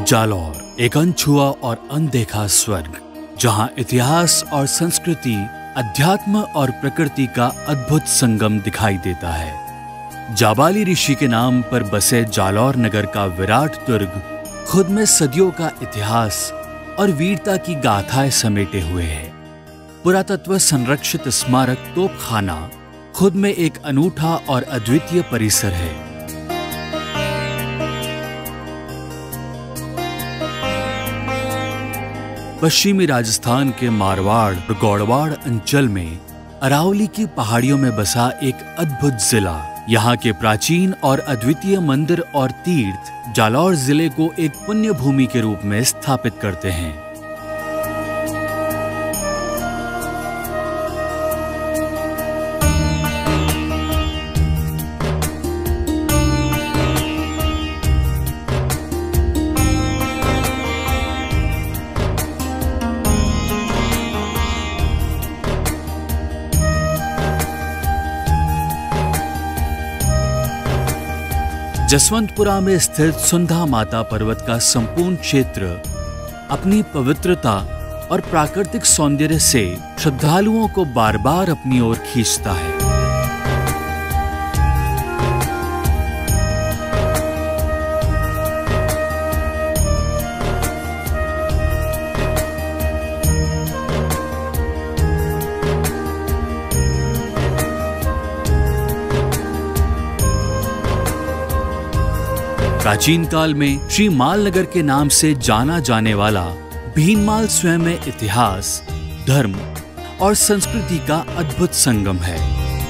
जालौर एक अनछुआ और अनदेखा स्वर्ग, जहां इतिहास और संस्कृति, अध्यात्म और प्रकृति का अद्भुत संगम दिखाई देता है। जाबाली ऋषि के नाम पर बसे जालौर नगर का विराट दुर्ग खुद में सदियों का इतिहास और वीरता की गाथाएं समेटे हुए है। पुरातत्व संरक्षित स्मारक तोपखाना खुद में एक अनूठा और अद्वितीय परिसर है। पश्चिमी राजस्थान के मारवाड़ और गौड़वाड़ अंचल में अरावली की पहाड़ियों में बसा एक अद्भुत जिला, यहाँ के प्राचीन और अद्वितीय मंदिर और तीर्थ जालौर जिले को एक पुण्य भूमि के रूप में स्थापित करते हैं। जसवंतपुरा में स्थित सुंधा माता पर्वत का संपूर्ण क्षेत्र अपनी पवित्रता और प्राकृतिक सौंदर्य से श्रद्धालुओं को बार बार अपनी ओर खींचता है। प्राचीन काल में श्री मालनगर के नाम से जाना जाने वाला भीनमाल स्वयं में इतिहास, धर्म और संस्कृति का अद्भुत संगम है।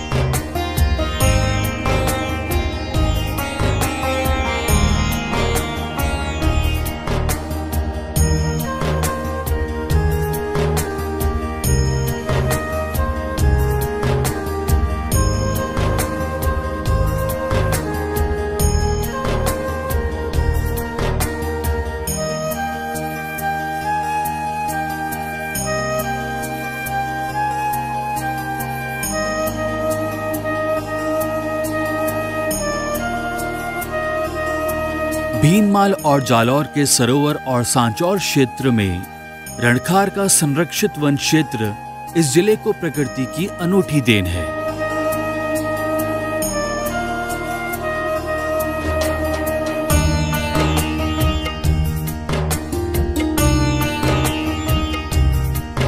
भीनमाल और जालौर के सरोवर और सांचौर क्षेत्र में रणखार का संरक्षित वन क्षेत्र इस जिले को प्रकृति की अनूठी देन है।